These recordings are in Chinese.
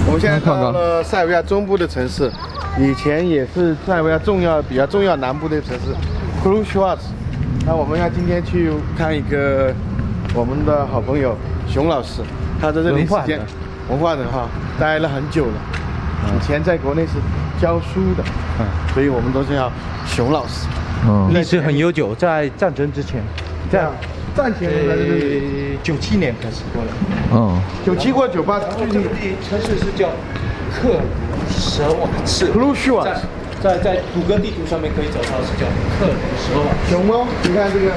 我们现在到了塞尔维亚中部的城市，以前也是塞尔维亚比较重要南部的城市 Kruševac。那我们要今天去看一个我们的好朋友熊老师，他在这里文化人哈，待了很久了。以前在国内是教书的，所以我们都叫熊老师。 历史很悠久，在战争之前。这样。 战前97年开始过来，97或98，这个城市是叫克鲁舍瓦茨 ，Kruševac， 在谷歌地图上面可以找到是叫克鲁舍瓦。 熊猫，你看这个，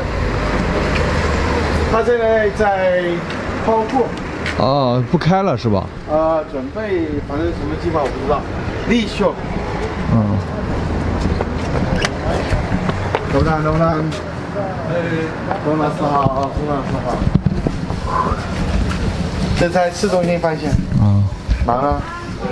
它现在在抛货。 哦，不开了是吧？ 准备，反正什么计划我不知道。立秀。楼兰。钟老师好，钟老师好。这在市中心方向。忙啊。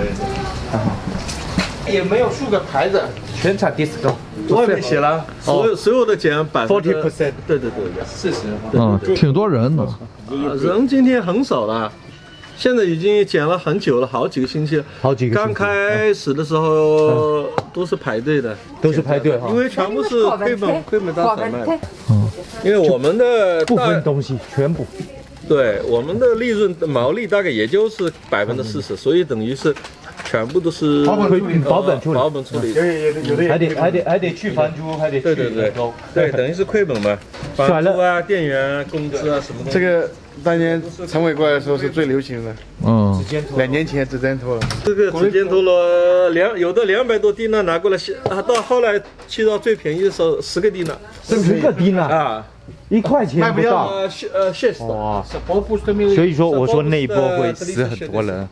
也没有竖个牌子， 全场 disco。 外面写了，所有的减 40%。 对，40%。 挺多人的。 人今天很少了。 现在已经减了很久了，好几个星期了。刚开始的时候都是排队的， 都是排队哈， 因为全部是亏本大甩卖。因为我们的不分东西全部。对， 我们的利润毛利大概也就是40%，所以等于是全部都是保本处理。还得去房租，还得去对，等于是亏本嘛。房租啊、店员啊、工资啊什么的。 这个。 当年陈伟过来的时候是最流行的，2年前指尖拖了， 这个指尖拖了有的200多迪纳拿过来，到后来去到最便宜的时候10个迪纳 ，10个迪纳啊，1块钱不到哇！ 所以说我说那一波会死很多人，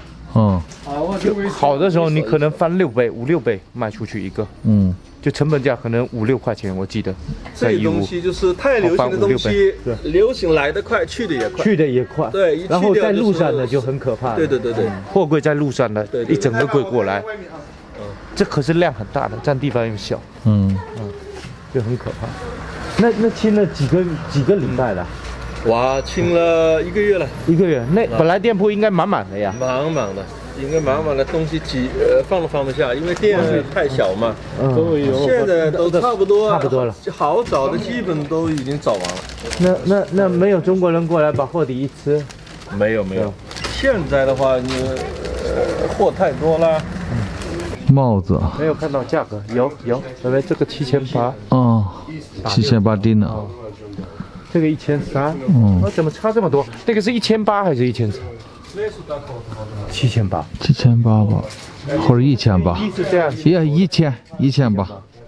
好的时候你可能翻5倍、5、6倍卖出去一个，就成本价可能5、6块钱，我记得。 这东西就是太流行的东西，流行来得快，去的也快。对， 然后在路上的就很可怕。 对， 货柜在路上的，一整个柜过来，这可是量很大的，占地方又小，就很可怕。那清了几个礼拜了？ 哇，清了1个月了。1 个月，那本来店铺应该满满的呀。 满的。 应该满满的东西放都放不下，因为店太小嘛。现在都差不多了，好找的基本都已经找完了。 那没有中国人过来把货底一吃？ 没有。现在的话，你货太多了。 帽子没有看到价格，有，因为这个7800。 78迪纳。 这个1300。怎么差这么多？那个是1800还是1300？7800吧， 或者1800， 是这样， 1800，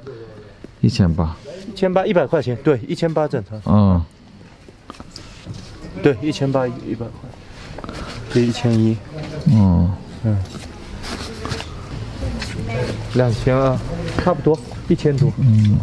100块钱，对，1800正常。对，1800 100块，这1100。2000，差不多1000多。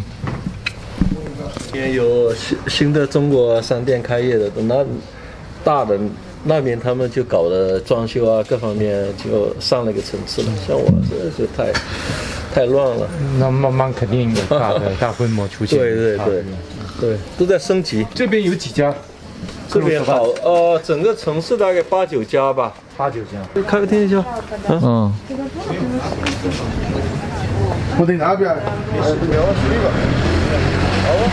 今天有新的中国商店开业的，那大的。 那边他们就搞的装修啊，各方面就上了一个层次了。像我这就太乱了。 那慢慢肯定有大规模出现。 对，都在升级。 这边有几家？ 这边好，整个城市大概8、9家吧。 8、9家。 咖啡厅一下。 我在那边，聊10个。好。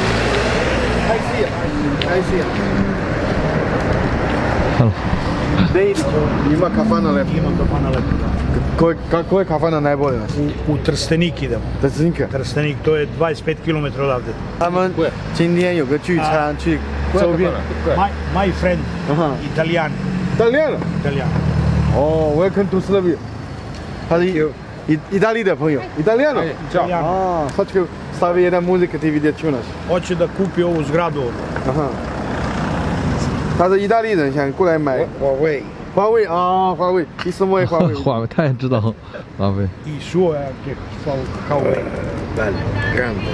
开始。 Ima kafana lepo. Kako je kafana najbolje? U Trstenik idemo. Trstenik, to je 25 km odavde. 他们今天有个聚餐去周边。 My friend, Italian. Italian. Welcome to Serbia. 他是有意大利的朋友。Italiano. Hoće stavi jedan muzika ti vidjet ću nas. Hoće da kupi ovu zgradu ovdje. 他是意大利人，想过来买华为啊，华为，你什么华为？ 华为，他也知道华为。 I suo è anche Huawei. Belle, grande.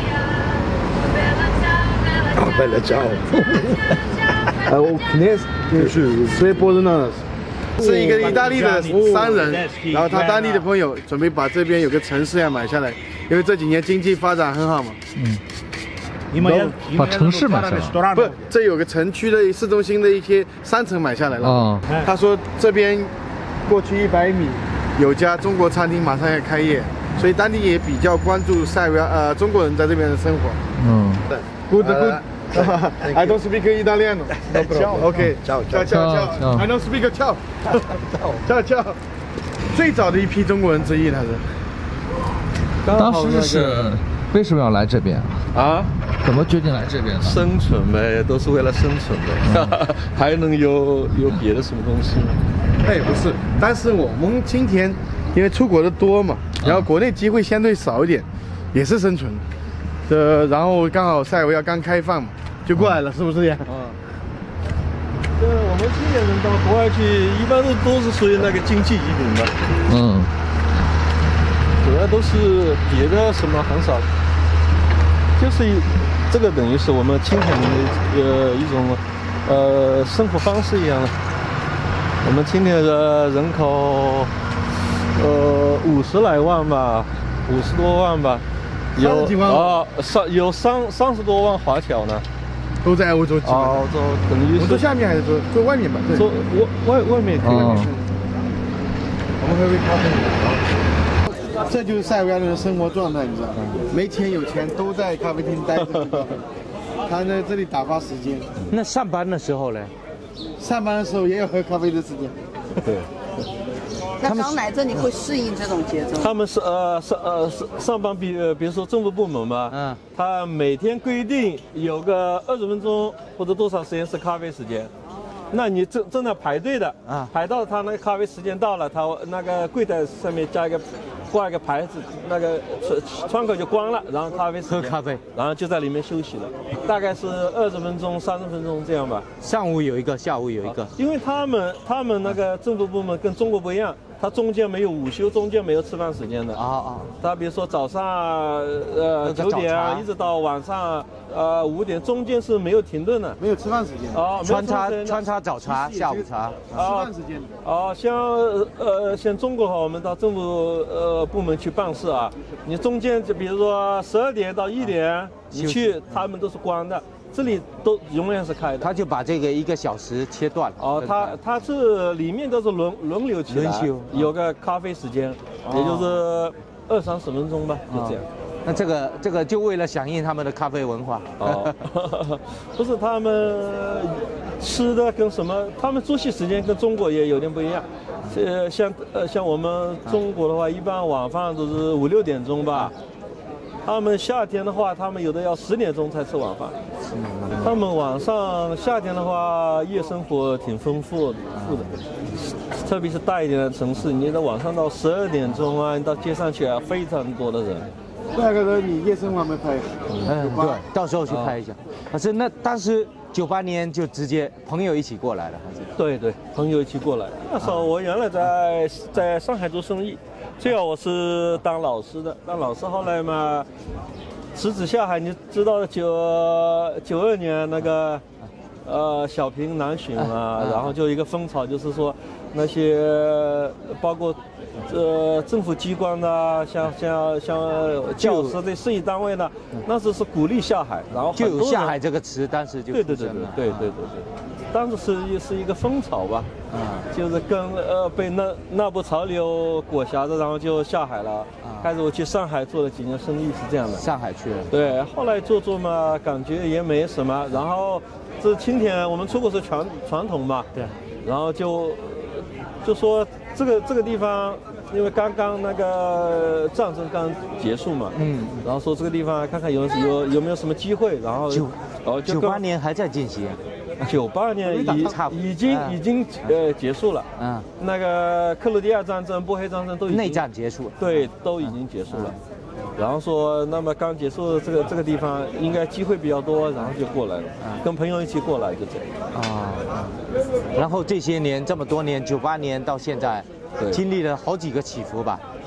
Bella, ciao. 我肯定是所以波士顿是一个意大利的商人，然后他当地的朋友准备把这边有个城市要买下来，因为这几年经济发展很好嘛。 把城市买下来， 不，这有个城区的市中心的一些商城买下来了。他说这边过去100米有家中国餐厅马上要开业，所以当地也比较关注塞尔维亚中国人在这边的生活。 嗯。 Good. I don't speak Italiano. No problem. OK. Ciao. I don't speak ciao. Ciao. 最早的一批中国人之一，他是。 当时是为什么要来这边啊？ 怎么决定来这边的？ 生存呗，都是为了生存呗，还能有别的什么东西吗？ 那也不是，但是我们今天因为出国的多嘛，然后国内机会相对少一点，也是生存。然后刚好塞尔维亚刚开放嘛，就过来了，是不是呀？ 我们青年人到国外去，一般都是属于那个经济移民的。 嗯。 主要都是别的什么很少，就是这个等于是我们青年人的一种生活方式一样的。我们青年的人口50来万吧，50多万吧，有有30多万华侨呢， 都在欧洲。 欧洲等于是坐下面还是坐外面吧？ 坐外面可以。 我们喝杯咖啡。这就是塞尔维亚人的生活状态，你知道吗？没钱有钱都在咖啡厅待着，他在这里打发时间。 那上班的时候呢？ 上班的时候也有喝咖啡的时间。 对。 那刚来这里会适应这种节奏？ 他们是上班比如说政府部门嘛，他每天规定有个20分钟或者多长时间是咖啡时间。那你正在排队的排到他那个咖啡时间到了，他那个柜台上面挂一个牌子，那个窗口就关了，然后咖啡喝咖啡， 然后就在里面休息了，大概是20分钟、30分钟这样吧。 上午有一个，下午有一个。因为他们那个政府部门跟中国不一样，他中间没有午休，中间没有吃饭时间的。他比如说早上9点一直到晚上5点，中间是没有停顿的， 没有吃饭时间。 穿插早茶、下午茶。 吃饭时间。 像中国的话，我们到政府部门去办事啊，你中间就比如说12点到1点，你去他们都是关的，这里都永远是开的。 他就把这个1个小时切断了。他是里面都是轮流起来，有个咖啡时间，也就是20-30分钟吧，就这样。 那这个就为了响应他们的咖啡文化。 不是他们吃的跟什么，他们作息时间跟中国也有点不一样。像我们中国的话，一般晚饭都是5-6点钟吧。他们夏天的话，他们有的要10点钟才吃晚饭。他们晚上夏天的话，夜生活挺丰富的，特别是大一点的城市，你到晚上到12点钟啊，你到街上去啊，非常多的人。 那个你夜生活没拍？ 对，到时候去拍一下。那当时98年就直接朋友一起过来了，还是？ 对，朋友一起过来。那时候我原来在上海做生意，最早我是当老师的，当老师后来嘛，辞职下海。你知道92年那个小平南巡嘛，然后就一个风潮，就是说那些包括政府机关的，像教师的事业单位的，那时是鼓励下海，然后就有下海这个词，当时就对，当时是一个风潮吧，就是跟被那波潮流裹挟着，然后就下海了。开始我去上海做了几年生意，是这样的。 上海去了。对， 后来做嘛，感觉也没什么。然后这今天我们出国是传统嘛，对，然后就说这个地方，因为刚刚那个战争刚结束嘛，然后说这个地方看看有没有什么机会，然后 98年还在进行。 98年已经结束了。那个克罗地亚战争、波黑战争都已经内战结束了。 对，都已经结束了。然后说，那么刚结束的这个地方应该机会比较多，然后就过来了，跟朋友一起过来就这样。 然后这些年这么多年，98年到现在，经历了好几个起伏吧。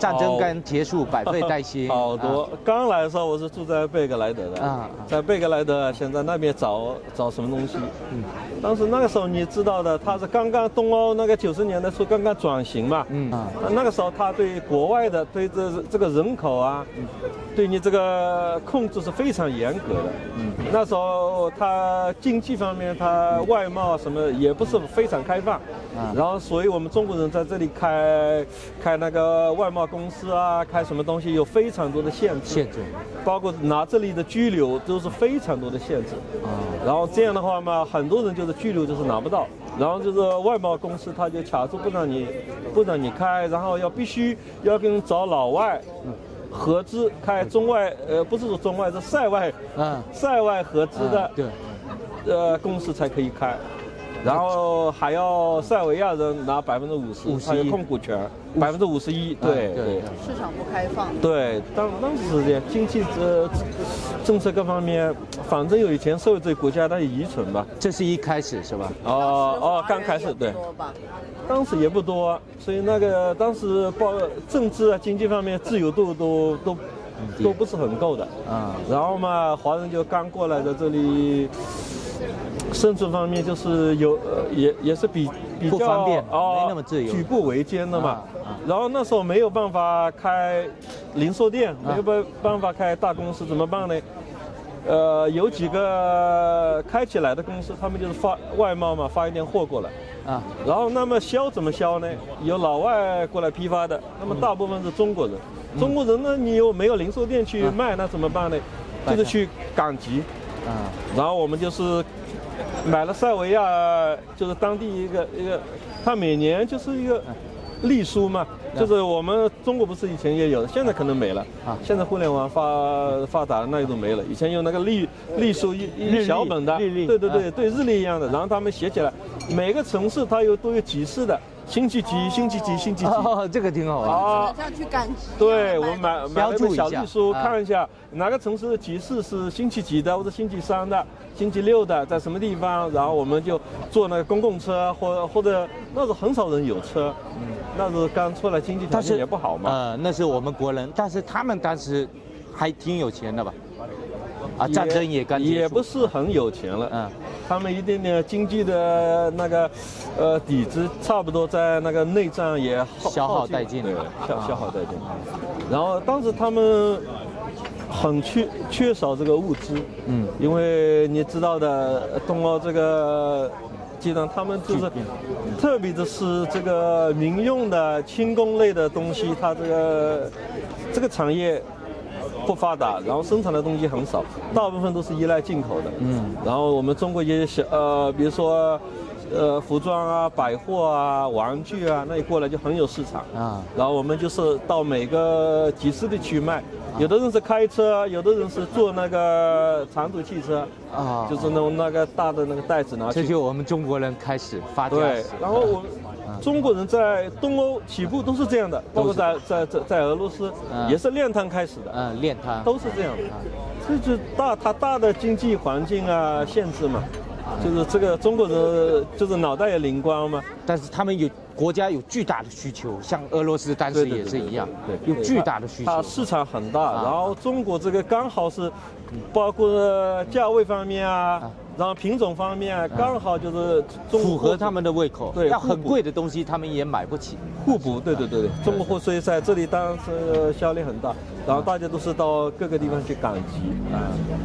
战争刚结束，百废待兴。 好多。刚来的时候我是住在贝格莱德的，在贝格莱德想在那边找什么东西。当时那个时候你知道的，他是刚刚东欧那个90年代初刚刚转型嘛。那个时候他对国外的对这个人口啊，对你这个控制是非常严格的。那时候他经济方面，他外贸什么也不是非常开放。然后所以我们中国人在这里开那个外贸公司啊，开什么东西有非常多的限制，包括拿这里的居留都是非常多的限制。然后这样的话嘛，很多人就是居留就是拿不到，然后就是外贸公司他就卡住不让你开，然后必须要跟找老外合资开中外，不是说中外，是塞外合资的公司才可以开。然后还要塞尔维亚人拿50%，他有控股权，51%，对。 市场不开放。 对，当时是这样，经济政策各方面，反正有以前社会主义国家它有遗存吧。 这是一开始是吧？ 刚开始对。当时也不多，所以那个当时政治啊、经济方面自由度都不是很够的。然后嘛，华人就刚过来的这里。生存方面就是也是比较不方便，没那么自由， 举步维艰的嘛。然后那时候没有办法开零售店，没有办法开大公司，怎么办呢？有几个开起来的公司，他们就是发外贸嘛，发一点货过来。然后那么怎么销呢？有老外过来批发的，那么大部分是中国人。中国人呢，你又没有零售店去卖，那怎么办呢？就是去赶集。然后我们就是买了塞尔维亚，就是当地一个，他每年就是一个历书嘛，就是我们中国不是以前也有的，现在可能没了。现在互联网发达，那个都没了。以前有那个历书一小本的，对，日历一样的，然后他们写起来，每个城市它都有集市的。星期几？ 这个挺好玩。这样去赶集。 对，我买了一本小历书，看一下哪个城市的集市是星期几的，或者星期3的、星期6的，在什么地方，然后我们就坐那个公共车，或者那时候很少人有车，那时候刚出来经济条件也不好嘛。 那是我们国人，但是他们当时还挺有钱的吧？战争也刚结束， 也不是很有钱了。他们一点点经济的那个底子，差不多在那个内战也消耗殆尽， 对，消耗殆尽。然后当时他们很缺少这个物资，因为你知道的，东欧这个阶段，他们就是特别的是这个民用的轻工类的东西，它这个产业不发达，然后生产的东西很少，大部分都是依赖进口的。然后我们中国也比如说服装啊、百货啊、玩具啊，那一过来就很有市场。然后我们就是到每个集市里去卖，有的人是开车，有的人是坐那个长途汽车，就是那个大的那个袋子拿去。 这就我们中国人开始发家。 对，然后中国人在东欧起步都是这样的，包括在俄罗斯也是练摊开始的， 练摊都是这样的。这就大的经济环境啊限制嘛，就是这个中国人就是脑袋也灵光嘛。 但是他们国家有巨大的需求，像俄罗斯当时也是一样，有巨大的需求。 它市场很大，然后中国这个刚好是，包括价位方面啊。然后品种方面刚好就是符合他们的胃口， 对， 要很贵的东西他们也买不起。 互补，对，中国货所以在这里当然是销量很大，然后大家都是到各个地方去赶集。